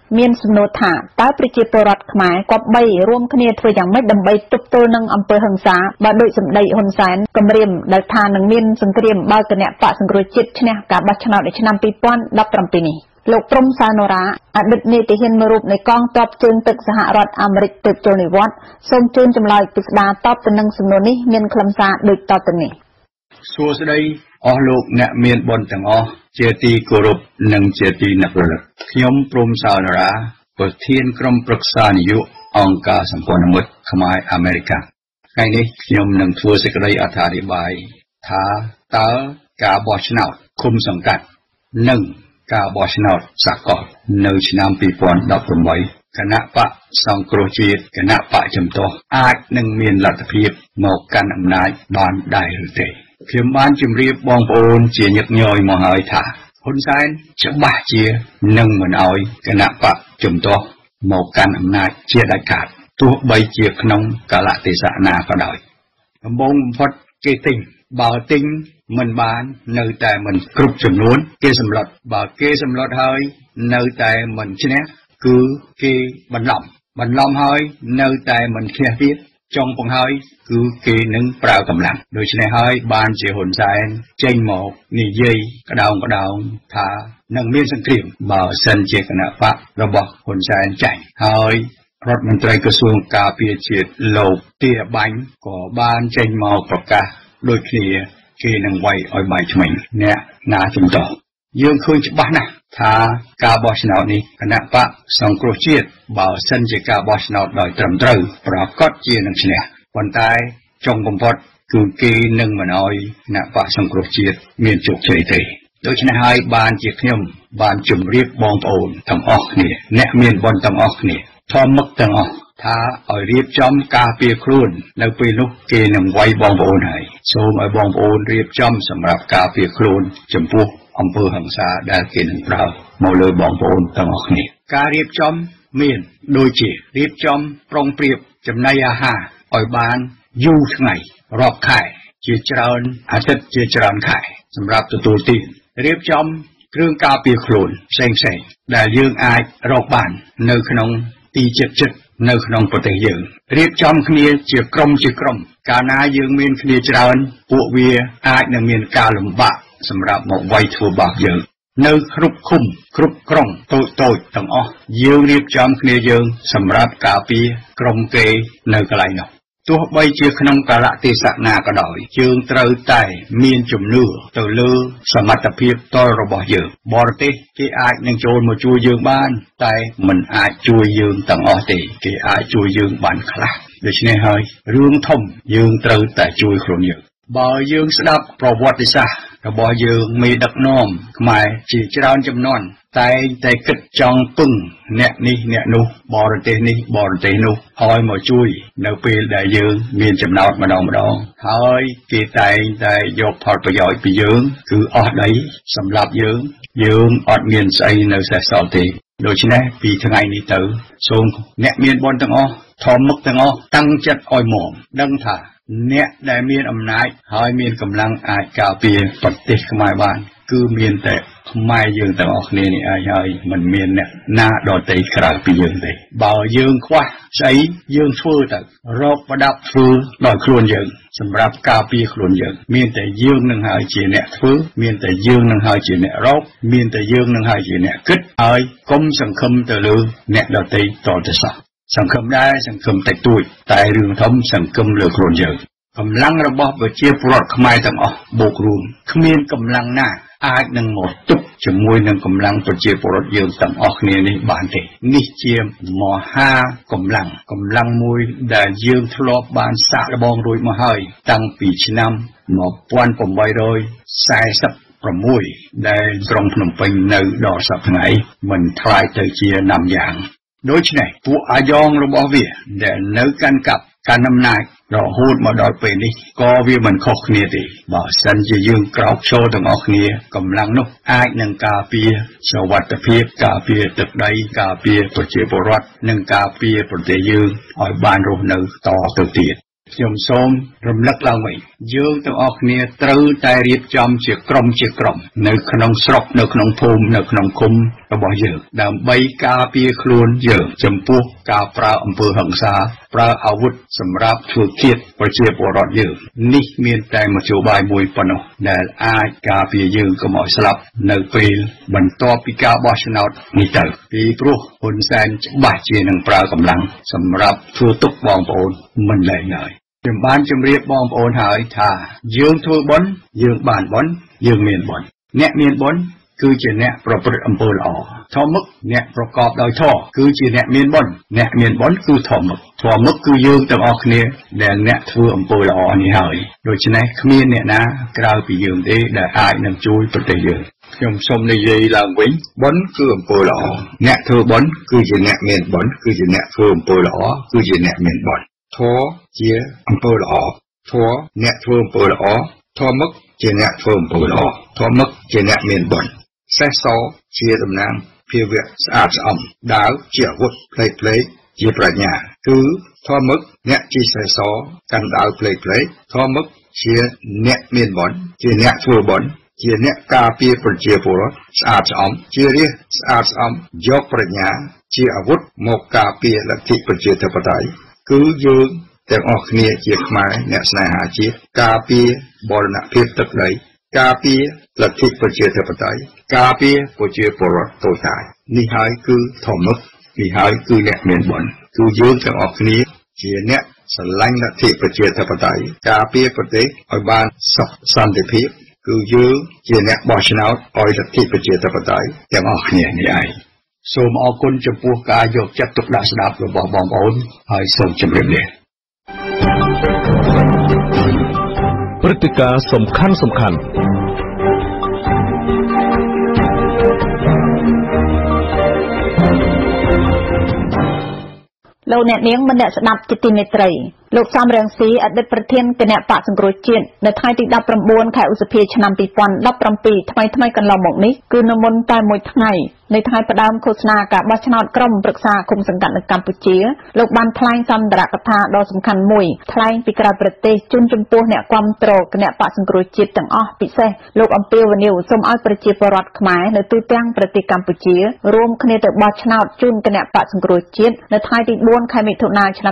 S3: មានសំណួរថាតើប្រជាពលរដ្ឋខ្មែរគប្បីរួមគ្នាធ្វើយ៉ាងម៉េចដើម្បីទប់ទល់នឹងអំពើហិង្សាបើដូចសម្ដីហ៊ុនសែនគម្រាមដែលថានឹងមានសង្គ្រាមបើគណៈបកសង្គ្រោះជាតិឈ្នះការបោះឆ្នោតនៅឆ្នាំ2017នេះលោកព្រំសានរ៉ាអតីតនាយទាហានមួយរូបនៃកងទ័ពជើងទឹកសហរដ្ឋអាមេរិកទើបចូលនិវត្តន៍សូមជូនចម្លើយពិស្ដារតបទៅនឹងសំណួរនេះមានខ្លឹមសារដូចតទៅនេះ
S9: សួស្តីអស់លោកអ្នកមានបុណ្យទាំងអស់ជាទីគោរពនិងជាទីនឹករលឹកខ្ញុំព្រំសានរ៉ាប្រធានក្រុមប្រឹក្សានយោបាយអង្គការសម្ព័ន្ធមិត្តខ្មែរអាមេរិកថ្ងៃនេះខ្ញុំនឹងធ្វើសេចក្តីអត្ថាធិប្បាយថាតើការបោះឆ្នោតឃុំសង្កាត់និងការបោះឆ្នោតសកលនៅឆ្នាំ2018គណៈបកសង្គ្រោះជាតិគណៈបកជំទាស់អាចនឹងមានលទ្ធភាពមកកាន់អំណាចបានដែរឬទេខ្ញុំបានជម្រាបបងប្អូនជាញឹកញយមកហើយថាហ៊ុនសែនច្បាស់ជានឹងមិនអោយគណៈបកជំទាស់មកកាន់អំណាចជាដាច់ខាតទោះបីជាក្នុងកាលៈទេសៈណាក៏ដោយដំបូងបំផុតគេទិញបើទិញមិនបាននៅតែមិនគ្រប់ចំនួនគេសម្លុតបើគេសម្លុតហើយនៅតែមិនឈ្នះគឺគេបន្លំហើយនៅតែមិនឈ្នះទៀតចុងបង្ហើយគឺគេនឹងប្រើកម្លាំងដូច្នេះហើយបានជាហ៊ុនសែនចេញមកនិយាយក្តោងថានឹងមានសង្គ្រាមបើសិនជាគណៈបករបស់ហ៊ុនសែនចាញ់ហើយរដ្ឋមន្ត្រីក្រសួងការពារជាតិលោកទាបាញ់ក៏បានចេញមកប្រកាសដូចគ្នាគេនឹងវាយឲ្យបាយឆ្មេងអ្នកណាជំទាស់យើងឃើញច្បាស់ណាស់ថាការបោះឆ្នោតនេះគណៈបកសង្គ្រោះជាតិបើសិនជាការបោះឆ្នោតដោយត្រឹមត្រូវប្រកាសជានឹងឈ្នះប៉ុន្តែចុងបំផុតគឺគេនឹងមិនអោយគណៈបកសង្គ្រោះជាតិមានជោគជ័យទេដូច្នេះហើយបានជាខ្ញុំបានជម្រាបបងប្អូនទាំងអស់គ្នាអ្នកមានបុណ្យទាំងអស់គ្នាធម្មឹកទាំងអស់ថាឲ្យរៀបចំការពារខ្លួននៅពេលនោះគេនឹងវាយបងប្អូនហើយសូមឲ្យបងប្អូនរៀបចំសម្រាប់ការពារខ្លួនចំពោះអំពើហិង្សាដែលគេនឹងប្រើមកលើបងប្អូនទាំងអស់គ្នាការរៀបចំមានដូចជារៀបចំប្រុងប្រៀបចំណីអាហារឲ្យបានយូរថ្ងៃរាប់ខែជាច្រើនអាទិត្យជាច្រើនខែសម្រាប់ទទួលទានរៀបចំគ្រឿងការពារខ្លួនផ្សេងៗដែលយើងអាចរកបាននៅក្នុងទីជិតនៅក្នុងប្រទេសយើងរៀបចំគ្នាជាក្រុមកាលណាយើងមានគ្នាច្រើនពួកវាអាចនឹងមានការលំបាកសម្រាប់មកវាយធ្វើបាបយើងនៅគ្រប់ឃុំគ្រប់ក្រុងតូចទាំងអស់យើងរៀបចំគ្នាយើងសម្រាប់ការពារក្រុមគេនៅកន្លែងនោះទោះបីជាក្នុងកាលៈទេសៈណាក៏ដោយយើងត្រូវតែមានជំនឿទៅលើសមត្ថភាពតលរបស់យើងបរទេសគេអាចនឹងចូលមកជួយយើងបានតែមិនអាចជួយយើងទាំងអស់ទេគេអាចជួយយើងបានខ្លះដូច្នេះហើយរឿងធំយើងត្រូវតែជួយខ្លួនយើងបើយើងស្ដាប់ប្រវត្តិសាស្ត្ររបស់យើងមេដឹកនាំខ្មែរជាច្រើនជំនាន់តែគិតចង់ពឹងអ្នកនេះអ្នកនោះបរទេសនេះបរទេសនោះឲ្យមកជួយនៅពេលដែលយើងមានចំណោទម្ដងហើយគេតែយកផលប្រយោជន៍ពីយើងគឺអស់ដីសម្រាប់យើងអត់មានស្អីនៅសេសសល់ទេដូច្នេះពីថ្ងៃនេះទៅសូមអ្នកមានបុណ្យទាំងអស់ធម្មឹកទាំងអស់តាំងចិត្តឲ្យមាំដឹងថាអ្នកដែលមានអំណាចហើយមានកម្លាំងអាចការពារប្រទេសខ្មែរបានគឺមានតែខ្មែរយើងទាំងអស់គ្នានេះឯងហើយមិនមានអ្នកណាដទៃក្រៅពីយើងទេបើយើងខ្វះស្អីយើងធ្វើទៅរកប្រដាប់ធ្វើដោយខ្លួនយើងសម្រាប់ការពារខ្លួនយើងមានតែយើងនឹងហើយជាអ្នកធ្វើមានតែយើងនឹងហើយជាអ្នករកមានតែយើងនឹងហើយជាអ្នកគិតហើយកុំសង្ឃឹមទៅលើអ្នកដទៃតទៅសោះសង្ឃឹមដែរសង្ឃឹមតិចតួចតែរឿងធំសង្ឃឹមលើខ្លួនយើងកម្លាំងរបស់ប្រជាពលរដ្ឋខ្មែរទាំងអស់បូករួមគ្មានកម្លាំងណាអាចនឹងមកទប់ជាមួយនឹងកម្លាំងប្រជាពលរដ្ឋយើងទាំងអស់គ្នានេះបានទេនេះជាមហាកម្លាំងមួយដែលយើងធ្លាប់បានសាកល្បងរួចមកហើយតាំងពីឆ្នាំ1846ដែលក្រុងភ្នំពេញនៅដល់សប្តាហ៍ថ្ងៃមិនថ្លៃទៅជាណាំយ៉ាងដូច្នេះពួកអាយ៉ងរបស់វាដែលនៅកាន់កាប់កាន់អំណាចរហូតមកដល់ពេលនេះក៏វាមិនខុសគ្នាទេបើសិនជាយើងក្រោកឈរទាំងអស់គ្នាកម្លាំងនោះអាចនឹងការពារសុវត្ថិភាពការពារទឹកដីការពារប្រជាពលរដ្ឋនិងការពារប្រទេសយើងឲ្យបានរស់នៅតទៅទៀតខ្ញុំសូមរំលឹកឡើងវិញយើងទាំងអស់គ្នាត្រូវតែរៀបចំជាក្រុមនៅក្នុងស្រុកនៅក្នុងភូមិនៅក្នុងឃុំរបស់យើងដើម្បីការពារខ្លួនយើងចំពោះការប្រើអំពើហិង្សាប្រើអាវុធសម្រាប់ធ្វើឃាតប្រជាពលរដ្ឋយើងនេះមានតែមធ្យោបាយមួយប៉ុណ្ណោះដែលអាចការពារយើងកុំឲ្យស្លាប់នៅពេលបន្ទាប់ពីការបោះឆ្នោតនេះទៅពីព្រោះហ៊ុនសែនច្បាស់ជានឹងប្រើកម្លាំងសម្រាប់ធ្វើទុកបងប្អូនមិនលែងឡើយខ្ញុំបានជម្រាបបងប្អូនហើយថាយើងធ្វើបុណ្យយើងបានបុណ្យយើងមានបុណ្យអ្នកមានបុណ្យគឺជាអ្នកប្រព្រឹត្តអំពើល្អធម៌មឹកអ្នកប្រកបដោយធម៌គឺជាអ្នកមានបុណ្យអ្នកមានបុណ្យគឺធម៌មឹកគឺយើងទាំងអស់គ្នាដែលអ្នកធ្វើអំពើល្អនេះហើយដូច្នេះគ្មានអ្នកណាក្រៅពីយើងទេដែលអាចនឹងជួយប្រទេសយើងខ្ញុំសូមនិយាយឡើងវិញបុណ្យគឺអំពើល្អអ្នកធ្វើបុណ្យគឺជាអ្នកមានបុណ្យគឺជាអ្នកធ្វើអំពើល្អគឺជាអ្នកមានបុណ្យធម៌ជាអំពើល្អធម៌អ្នកធ្វើអំពើល្អធម៌មឹកជាអ្នកធ្វើអំពើល្អធម៌មឹកជាអ្នកមានបុណ្យសេះសជាតំណាងភាវៈស្អាតស្អំដាវជាអាវុធផ្លេកជាប្រាជ្ញាគឺធម៌មឹកអ្នកជាសេះសកាន់ដាវផ្លេកធម៌មឹកជាអ្នកមានបុណ្យជាអ្នកធ្វើបុណ្យជាអ្នកការពារប្រជាពលរដ្ឋស្អាតស្អំជារាជស្អាតស្អំយកប្រាជ្ញាជាអាវុធមកការពារលទ្ធិប្រជាធិបតេយ្យគឺយើងទាំងអស់គ្នាជាខ្មែរអ្នកស្នេហាជាតិការពារបរណភាពទឹកដីការពារលទ្ធិប្រជាធិបតេយ្យការពារប្រជាពលរដ្ឋតូចតាចនេះហើយគឺធម្មនេះហើយគឺអ្នកមានបុណ្យគឺយើងទាំងអស់គ្នាជាអ្នកស្រឡាញ់លទ្ធិប្រជាធិបតេយ្យការពារប្រទេសឲ្យបានសុខសន្តិភាពគឺយើងជាអ្នកបោះឆ្នោតឲ្យលទ្ធិប្រជាធិបតេយ្យទាំងអស់គ្នានេះឯងសូមអរគុណចំពោះការយកចិត្តទុកដាក់ស្ដាប់របស់បងប្អូនហើយសូមជម្រាបលា
S1: ព្រឹត្តិការណ៍សំខាន់
S3: លោកអ្នកនាងមិនអ្នកស្ដាប់ជាទីមេត្រីលោកសំរងស៊ីអតីតប្រធានគណៈបកសង្គ្រោះជាតិនៅថ្ងៃទី19ខែឧសភាឆ្នាំ2017ថ្មីកន្លងមកនេះគឺនៅមុនតែមួយថ្ងៃនៃថ្ងៃផ្ដើមឃោសនាការបោះឆ្នោតក្រុមប្រឹក្សាគុំសង្កាត់នៅកម្ពុជាលោកបានថ្លែងសន្ទរកថាដ៏សំខាន់មួយថ្លែងពីក្រៅប្រទេសជូនចំពោះអ្នកគាំទ្រគណៈបកសង្គ្រោះជាតិទាំងអស់ពិសេសលោកអំពាវនាវសូមឲ្យប្រជាពលរដ្ឋខ្មែរនៅទូទាំងប្រទេសកម្ពុជារួមគ្នាទៅបោះឆ្នោតជូនគណៈបកសង្គ្រោះជាតិនៅថ្ងៃទី4ខែមិថុនាឆ្នាំ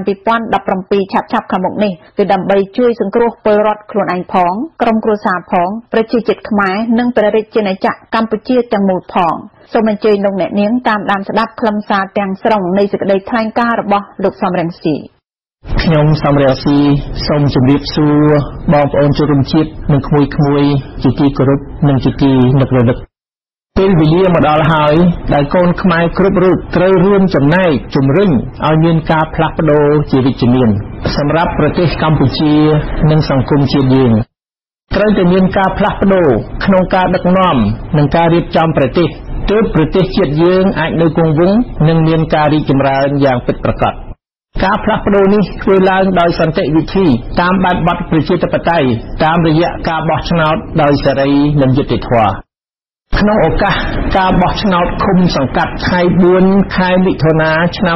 S3: 2017ឆាប់ខាងមុខនេះគឺដើម្បីជួយសង្គ្រោះពលរដ្ឋខ្លួនឯងផងក្រុមគ្រួសារផងប្រជាជាតិខ្មែរនិងព្រះរាជាណាចក្រកម្ពុជាទាំងមូលផងសូមអញ្ជើញលោកអ្នកនាងតាមដានស្ដាប់ខ្លឹមសារទាំងស្រុងនៃសេចក្តីថ្លែងការណ៍របស់លោកសំរងស៊ី
S2: ខ្ញុំសំរងស៊ីសូមជម្រាបសួរបងប្អូនជនរួមជាតិនិងក្មួយជាទីគោរពនិងជាទីនឹករលឹកពេលវេលាមកដល់ហើយដែលកូនខ្មែរគ្រប់រូបត្រូវរួមចំណែកជំរុញឲ្យមានការផ្លាស់ប្ដូរជាវិជ្ជមានសម្រាប់ប្រទេសកម្ពុជានិងសង្គមជាតិយើងត្រូវតែមានការផ្លាស់ប្ដូរក្នុងការដឹកនាំនិងការរៀបចំប្រទេសទើបប្រទេសជាតិយើងអាចនៅគង់វង្សនិងមានការរីកចម្រើនយ៉ាងពិតប្រាកដការផ្លាស់ប្ដូរនេះធ្វើឡើងដោយសន្តិវិធីតាមបែបបទប្រជាធិបតេយ្យតាមរយៈការបោះឆ្នោតដោយសេរីនិងយុត្តិធម៌ក្នុងឱកាសការបោះឆ្នោតឃុំសង្កាត់ថ្ងៃ4ខែមិថុនាឆ្នាំ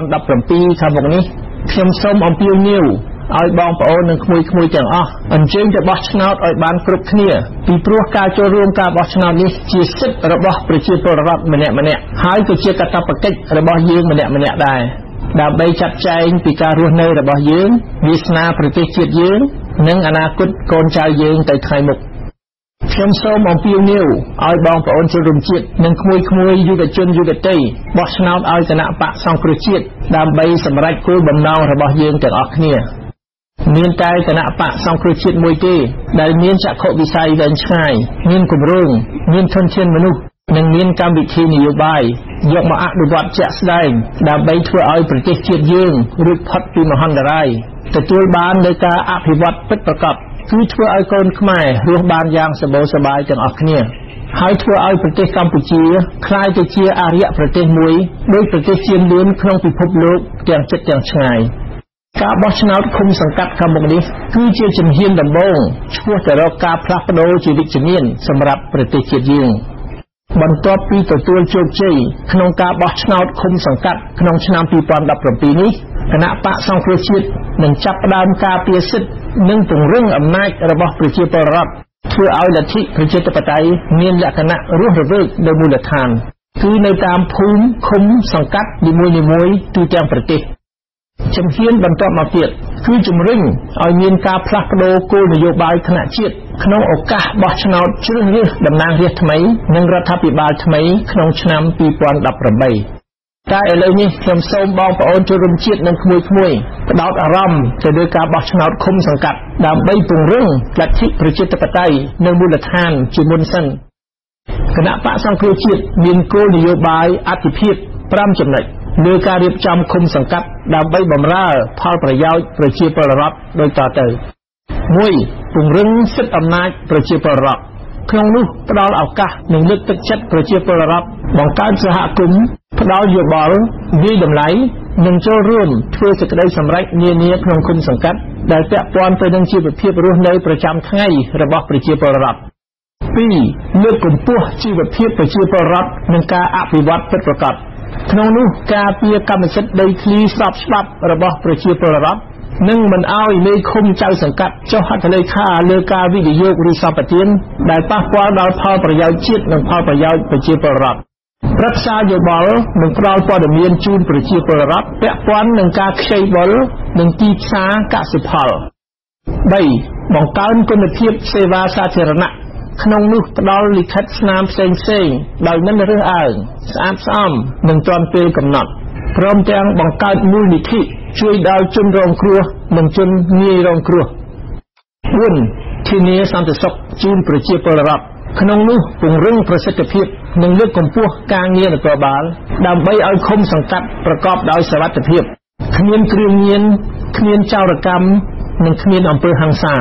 S2: 2017ខាងមុខនេះខ្ញុំសូមអំពាវនាវឲ្យបងប្អូននិងក្មួយទាំងអស់អញ្ជើញទៅបោះឆ្នោតឲ្យបានគ្រប់គ្នាពីព្រោះការចូលរួមការបោះឆ្នោតនេះជាសិទ្ធិរបស់ប្រជាពលរដ្ឋម្នាក់ហើយក៏ជាកាតព្វកិច្ចរបស់យើងម្នាក់ដែរដើម្បីចាត់ចែងពីការរស់នៅរបស់យើងវាសនាប្រទេសជាតិយើងនិងអនាគតកូនចៅយើងទៅថ្ងៃមុខខ្ញុំសូមអំពាវនាវឲ្យបងប្អូនជនរួមជាតិនិងក្មួយយុវជនយុវតីបោះឆ្នោតឲ្យគណៈបកសង្គ្រោះជាតិដើម្បីសម្រេចគោលបំណងរបស់យើងទាំងអស់គ្នាមានតែគណៈបកសង្គ្រោះជាតិមួយទេដែលមានចក្ខុវិស័យវែងឆ្ងាយមានគម្រោងមានធនធានមនុស្សនិងមានកម្មវិធីនយោបាយយកមកអនុវត្តជាក់ស្ដែងដើម្បីធ្វើឲ្យប្រទេសជាតិយើងរួចផុតពីមហន្តរាយទទួលបាននូវការអភិវឌ្ឍពិតប្រាកដគឺធ្វើឲ្យកូនខ្មែររស់បានយ៉ាងសម្បូរសប្បាយទាំងអស់គ្នាហើយធ្វើឲ្យប្រទេសកម្ពុជាក្លាយទៅជាអារ្យប្រទេសមួយដោយប្រទេសជាលឿនក្នុងពិភពលោកទាំងជិតទាំងឆ្ងាយការបោះឆ្នោតឃុំសង្កាត់ខាងមុខនេះគឺជាជំហានដំបូងឆ្ពោះទៅរកការផ្លាស់ប្ដូរជាវិជ្ជមានសម្រាប់ប្រទេសជាតិយើងបន្ទាប់ពីទទួលជោគជ័យក្នុងការបោះឆ្នោតឃុំសង្កាត់ក្នុងឆ្នាំ2017នេះ
S11: គណៈបកសង្គ្រោះជាតិនឹងចាប់ផ្ដើមការពារសិទ្ធិនិងពង្រឹងអំណាចរបស់ប្រជាពលរដ្ឋធ្វើឲ្យលទ្ធិប្រជាធិបតេយ្យមានលក្ខណៈរស់រវើកនៅមូលដ្ឋានគឺនៅតាមភូមិឃុំសង្កាត់នីមួយៗទូទាំងប្រទេសជំហានបន្ទាប់មកទៀតគឺជំរុញឲ្យមានការផ្លាស់ប្ដូរគោលនយោបាយថ្នាក់ជាតិក្នុងឱកាសបោះឆ្នោតជ្រើសរើសតំណាងរាស្ត្រថ្មីនិងរដ្ឋាភិបាលថ្មីក្នុងឆ្នាំ2018តែឥឡូវនេះខ្ញុំសូមបងប្អូនជនរួមជាតិនិងក្មួយៗផ្ដោតអារម្មណ៍ទៅលើការបោះឆ្នោតឃុំសង្កាត់ដើម្បីពង្រឹងលទ្ធិប្រជាធិបតេយ្យនៅមូលដ្ឋានជាមុនសិនគណៈបកសង្គ្រោះជាតិមានគោលនយោបាយអធិភាព5ចំណុចលើការរៀបចំឃុំសង្កាត់ដើម្បីបម្រើផលប្រយោជន៍ប្រជាពលរដ្ឋដូចតទៅ 1. ពង្រឹងសិទ្ធិអំណាចប្រជាពលរដ្ឋក្នុងនោះផ្ដល់ឱកាសនិងលើកទឹកចិត្តប្រជាពលរដ្ឋបង្កើតសហគមន៍ផ្ដល់យោបល់វិយតម្លៃនិងចូលរួមធ្វើសេចក្តីសម្រេចនានាក្នុងឃុំសង្កាត់ដែលពាក់ព័ន្ធទៅនឹងជីវភាពរស់នៅប្រចាំថ្ងៃរបស់ប្រជាពលរដ្ឋ 2. លើកកម្ពស់ជីវភាពប្រជាពលរដ្ឋនិងការអភិវឌ្ឍពិតប្រាកដក្នុងនោះការពារកម្មសិទ្ធិដីធ្លីស្របច្បាប់របស់ប្រជាពលរដ្ឋនិងមិនឲ្យមេឃុំចៅសង្កាត់ចុះហត្ថលេខាលើការវិនិយោគឬសម្បទានដែលប៉ះពាល់ដល់ផលប្រយោជន៍ជាតិនិងផលប្រយោជន៍ប្រជាពលរដ្ឋប្រឹក្សាយោបល់និងផ្ដល់ព័ត៌មានជូនប្រជាពលរដ្ឋពាក់ព័ន្ធនឹងការខ្ចីបុលនិងទីផ្សារកសិផល 3. បង្កើនគុណភាពសេវាសាធារណៈក្នុងនោះផ្ដល់លិខិតស្នាមផ្សេងៗដោយមិនរើសអើងស្អាតស្អំនិងទាន់ពេលកំណត់ព្រមទាំងបង្កើតមូលនិធិជួយដល់ជនរងគ្រោះនិងជនងាយរងគ្រោះ 4. ធានាសន្តិសុខជូនប្រជាពលរដ្ឋក្នុងនោះពង្រឹងប្រសិទ្ធភាពនិងលើកកម្ពស់ការងារនគរបាលដើម្បីឲ្យឃុំសង្កាត់ប្រកបដោយសុវត្ថិភាពគ្មានគ្រឿងញៀនគ្មានចោរកម្មនិងគ្មានអំពើហិង្សា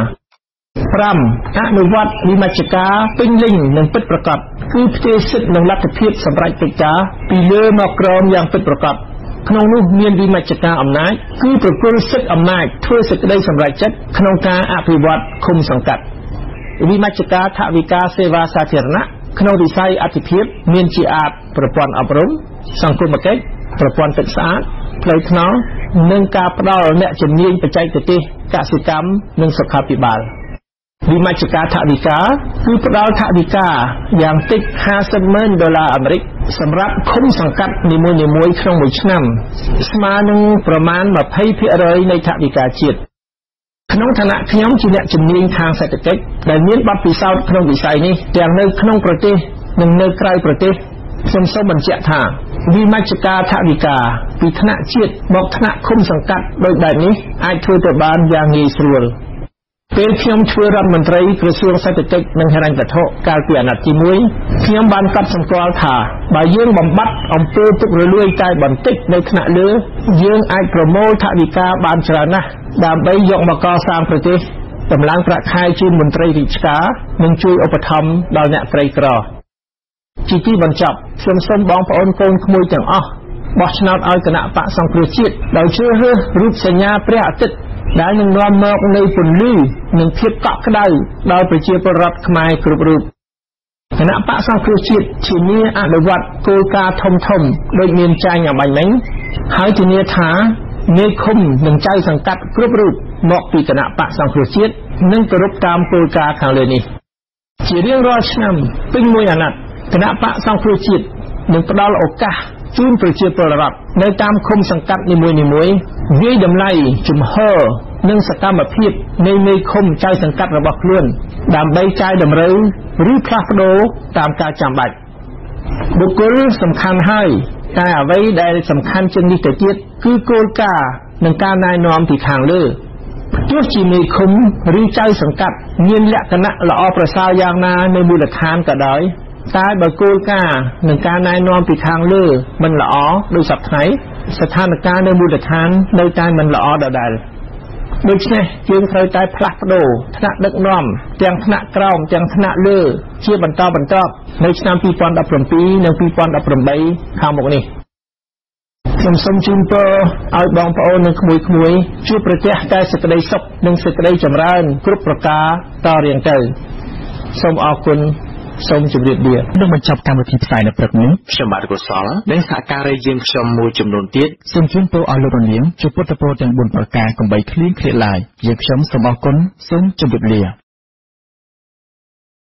S11: 5. អនុវត្តវិមជ្ឈការពេញលេញនិងពិតប្រាកដគឺផ្ទេរសិទ្ធិនិងលទ្ធភាពសម្រេចកិច្ចការពីលើមកក្រោមយ៉ាងពិតប្រាកដក្នុងនោះមានវិមជ្ឈការអំណាចគឺប្រគល់សិទ្ធិអំណាចធ្វើសេចក្តីសម្រេចចិត្តក្នុងការអភិវឌ្ឍឃុំសង្កាត់វិមជ្ឈការថវិកាសេវាសាធារណៈក្នុងវិស័យអធិភាពមានជាអាចប្រព័ន្ធអប់រំសង្គមគិច្ចប្រព័ន្ធទឹកស្អាតផ្លូវថ្នល់និងការផ្ដល់អ្នកជំនាញបច្ចេកទេសកសិកម្មនិងសុខាភិបាលវិមជ្ឈការថវិកាគឺផ្ដល់ថវិកាយ៉ាងតិច$50,000អាមេរិកសម្រាប់ឃុំសង្កាត់នីមួយៗក្នុងមួយឆ្នាំស្មើនឹងប្រមាណ 20% នៃថវិកាជាតិក្នុងឋានៈខ្ញុំជាអ្នកជំនាញខាងសេដ្ឋកិច្ចដែលមានបទពិសោធន៍ក្នុងវិស័យនេះទាំងនៅក្នុងប្រទេសនិងនៅក្រៅប្រទេសខ្ញុំសូមបញ្ជាក់ថាវិមជ្ឈការថវិកាពីថ្នាក់ជាតិមកថ្នាក់ឃុំសង្កាត់ដោយបែបនេះអាចធ្វើទៅបានយ៉ាងងាយស្រួលពេលខ្ញុំធ្វើរដ្ឋមន្ត្រីក្រសួងសេដ្ឋកិច្ចនិងហិរញ្ញវត្ថុកាលពីអាណត្តិទី1ខ្ញុំបានកត់សម្គាល់ថាបើយើងបំបត្តិអំពើពុករលួយតែបន្តិចនៅថ្នាក់លើយើងអាចប្រមូលថវិកាបានច្រើនណាស់ដើម្បីយកមកកសាងប្រទេសតម្លើងប្រាក់ខែជូនមន្ត្រីរាជការនិងជួយឧបត្ថម្ភដល់អ្នកក្រីក្រជាទីបញ្ចប់ខ្ញុំសូមបងប្អូនកូនក្មួយទាំងអស់បោះឆ្នោតឲ្យគណៈបកសង្គ្រោះជាតិដោយជ្រើសរើសរូបសញ្ញាព្រះអាទិត្យដែលនឹងនាំមកនៅពន្លឺនិងភាពកក់ក្ដៅដល់ប្រជាពលរដ្ឋខ្មែរគ្រប់រូបគណៈបកសង្គ្រោះជាតិធានាអនុវត្តគោលការណ៍ធំៗដូចមានចែងអំបញ្ញមិញហើយធានាថាមេឃុំនិងចៅសង្កាត់គ្រប់រូបមកពីគណៈបកសង្គ្រោះជាតិនឹងគោរពតាមគោលការណ៍ខាងលើនេះជារៀងរាល់ឆ្នាំពេញមួយអាណត្តិគណៈបកសង្គ្រោះជាតិនឹងផ្ដល់ឱកាសជូនប្រជាពលរដ្ឋនៅតាមឃុំសង្កាត់នីមួយៗវាយតម្លៃជំហរនិងសកម្មភាពនៃមេឃុំចៅសង្កាត់របស់ខ្លួនដើម្បីកែតម្រូវឬផ្លាស់ប្ដូរតាមការចាំបាច់បុគ្គលសំខាន់ហើយតែអ្វីដែលសំខាន់ជាងនេះទៅទៀតគឺគោលការណ៍និងការណែនាំពីខាងលើទោះជាមេឃុំឬចៅសង្កាត់មានលក្ខណៈល្អប្រសើរយ៉ាងណានៅមូលដ្ឋានក៏ដោយតែបើគោលការណ៍និងការណែនាំពីខាងលើមិនល្អដូចសពថ្ងៃស្ថានភាពនៅមូលដ្ឋាននៅតែមិនល្អដដែលដូច្នេះយើងត្រូវតែផ្លាស់ប្ដូរថ្នាក់ដឹកនាំទាំងថ្នាក់ក្រោមទាំងថ្នាក់លើជាបន្តបន្ទាប់នៅឆ្នាំ2017និង2018ខាងមុខនេះខ្ញុំសូមជូនពរឲ្យបងប្អូននិងក្មួយៗជួបប្រទះតែសេចក្តីសុខនិងសេចក្តីចម្រើនគ្រប់ប្រការតរៀងទៅសូមអរគុណសូមជម្រាបលានឹងបញ្ចប់កម្មវិធីផ្សាយនៅព្រឹកនេះ
S1: ខ្ញុំបាទកុសលនិងសហការីយើងខ្ញុំមួយចំនួនទៀត
S11: សូមជូនពរឲ្យលោករនាងជួបពុទ្ធពរទាំង4ប្រការកុំបីឃ្លៀងឃ្លាតឡើយយើងខ្ញុំសូមអរគុណសូមជម្រាបលា